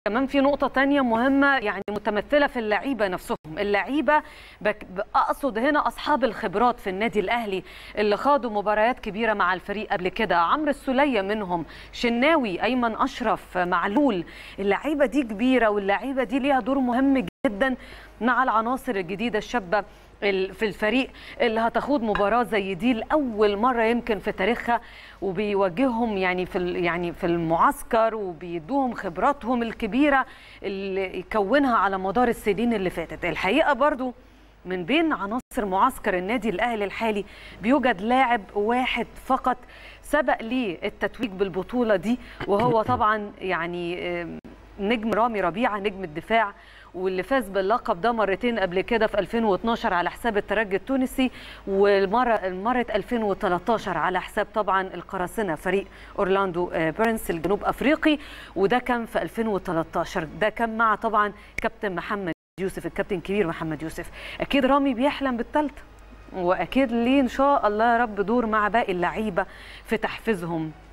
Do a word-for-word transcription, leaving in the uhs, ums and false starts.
كمان في نقطة تانية مهمة يعني متمثلة في اللعيبة نفسهم. اللعيبة أقصد هنا أصحاب الخبرات في النادي الأهلي اللي خاضوا مباريات كبيرة مع الفريق قبل كده، عمرو السولية منهم، شناوي، أيمن أشرف، معلول. اللعيبة دي كبيرة واللعيبة دي ليها دور مهم جدا مع العناصر الجديدة الشابة في الفريق اللي هتخوض مباراة زي دي لأول مرة يمكن في تاريخها، وبيوجههم يعني في يعني في المعسكر وبيدوهم خبراتهم الكبيرة اللي يكونها على مدار السنين اللي فاتت. الحقيقة برضو من بين عناصر معسكر النادي الأهلي الحالي بيوجد لاعب واحد فقط سبق ليه التتويج بالبطولة دي، وهو طبعا يعني نجم رامي ربيعة، نجم الدفاع، واللي فاز باللقب ده مرتين قبل كده في ألفين واثناشر على حساب الترجي التونسي، والمره المره ألفين وثلاثة عشر على حساب طبعا القراصنه فريق اورلاندو بيرنس الجنوب افريقي، وده كان في ألفين وثلاثة عشر. ده كان مع طبعا كابتن محمد يوسف، الكابتن الكبير محمد يوسف. اكيد رامي بيحلم بالثالثه، واكيد ليه ان شاء الله يا رب دور مع باقي اللعيبه في تحفيزهم